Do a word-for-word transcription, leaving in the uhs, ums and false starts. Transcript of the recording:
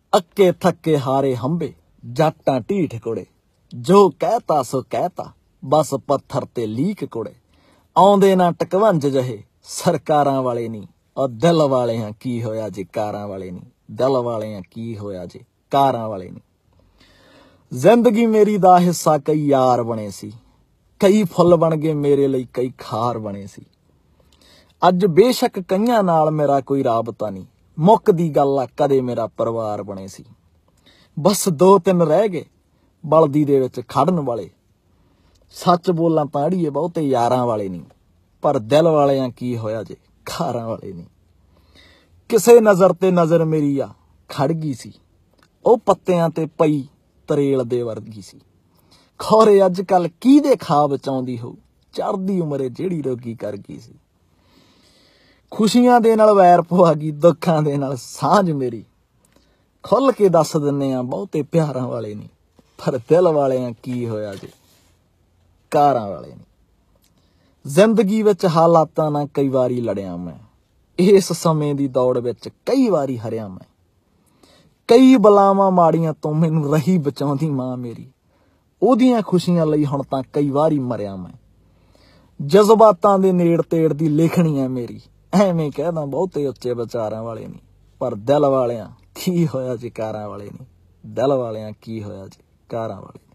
ਅੱਕੇ ਥੱਕੇ ਹਾਰੇ ਹੰਬੇ ਜੱਟਾਂ ਢੀਠ ਕੁੜੇ, ਜੋ ਕਹਿਤਾ ਸੋ ਕਹਿਤਾ ਬਸ ਪੱਥਰ ਤੇ ਲੀਕ ਕੁੜੇ। ਆਉਂਦੇ ਨਾ ਟਕਵੰਜ ਜਹੇ ਸਰਕਾਰਾਂ ਵਾਲੇ ਨੀ, ਉਹ ਦਿਲ ਵਾਲਿਆਂ ਕੀ ਹੋਇਆ ਜੇ ਕਾਰਾਂ ਵਾਲੇ ਨੀ, ਦਿਲ ਵਾਲਿਆਂ ਕੀ ਹੋਇਆ ਜੇ ਕਾਰਾਂ ਵਾਲੇ ਨੀ। ਜ਼ਿੰਦਗੀ ਮੇਰੀ ਦਾ ਹਿੱਸਾ ਕਈ ਯਾਰ ਬਣੇ ਸੀ, ਕਈ ਫੁੱਲ ਬਣ ਗਏ ਮੇਰੇ ਲਈ, ਕਈ ਖਾਰ ਬਣੇ ਸੀ। ਅੱਜ ਬੇਸ਼ੱਕ ਕਈਆਂ ਨਾਲ ਮੇਰਾ ਕੋਈ ਰਾਬਤਾ ਨਹੀਂ, ਮੁੱਕਦੀ ਗੱਲ ਆ ਕਦੇ ਮੇਰਾ ਪਰਿਵਾਰ ਬਣੇ ਸੀ। ਬਸ ਦੋ ਤਿੰਨ ਰਹਿ ਗਏ ਬਲਦੀ ਦੇ ਵਿੱਚ ਖੜਨ ਵਾਲੇ, ਸੱਚ ਬੋਲਾਂ ਤਾਂ ਅੜੀਏ ਬਹੁਤੇ ਯਾਰਾਂ ਵਾਲੇ ਨਹੀਂ, ਪਰ ਦਿਲ ਵਾਲਿਆਂ ਕੀ ਹੋਇਆ ਜੇ ਖਾਰਾਂ ਵਾਲੇ ਨਹੀਂ। ਕਿਸੇ ਨਜ਼ਰ ਤੇ ਨਜ਼ਰ ਮੇਰੀ ਆ ਖੜ ਗਈ ਸੀ, ਉਹ ਪੱਤਿਆਂ ਤੇ ਪਈ ਤਰੇਲ ਦੇ ਵਰਗੀ ਸੀ। ਖੌਰੇ ਅੱਜ ਕੱਲ ਕਿਹਦੇ ਖਾਬ ਚ ਆਉਂਦੀ ਹੋਊ, ਚੜ੍ਹਦੀ ਉਮਰੇ ਜਿਹੜੀ ਰੋਗੀ ਕਰ ਗਈ ਸੀ। ਖੁਸ਼ੀਆਂ ਦੇ ਨਾਲ ਵੈਰ ਪਵਾ ਗਈ, ਦੁੱਖਾਂ ਦੇ ਨਾਲ ਸਾਂਝ ਮੇਰੀ। ਖੁੱਲ ਕੇ ਦੱਸ ਦਿੰਨੇ ਆ ਬਹੁਤੇ ਪਿਆਰਾਂ ਵਾਲੇ ਨਹੀਂ, ਪਰ ਦਿਲ ਵਾਲਿਆਂ ਕੀ ਹੋਇਆ ਜੇ ਕਾਰਾਂ ਵਾਲੇ ਨਹੀਂ। ਜ਼ਿੰਦਗੀ ਵਿੱਚ ਹਾਲਾਤਾਂ ਨਾਲ ਕਈ ਵਾਰੀ ਲੜਿਆ ਮੈਂ, ਇਸ ਸਮੇਂ ਦੀ ਦੌੜ ਵਿੱਚ ਕਈ ਵਾਰੀ ਹਰਿਆ ਮੈਂ। ਕਈ ਬਲਾਵਾਂ ਮਾੜੀਆਂ ਤੋਂ ਮੈਨੂੰ ਰਹੀ ਬਚਾਉਂਦੀ ਮਾਂ ਮੇਰੀ, ਉਹਦੀਆਂ ਖੁਸ਼ੀਆਂ ਲਈ ਹੁਣ ਤਾਂ ਕਈ ਵਾਰੀ ਮਰਿਆ ਮੈਂ। ਜਜ਼ਬਾਤਾਂ ਦੇ ਨੇੜ ਤੇੜ ਦੀ ਲਿਖਣੀ ਹੈ ਮੇਰੀ, ਐਵੇਂ ਕਹਿਦਾ ਬਹੁਤੇ ਉੱਚੇ ਵਿਚਾਰਾਂ ਵਾਲੇ ਨਹੀਂ, ਪਰ ਦਿਲ ਵਾਲਿਆਂ ਕੀ ਹੋਇਆ ਜੇ ਕਾਰਾਂ ਵਾਲੇ ਨਹੀਂ, ਦਿਲ ਵਾਲਿਆਂ ਕੀ ਹੋਇਆ ਜੇ ਕਾਰਾਂ ਵਾਲੇ।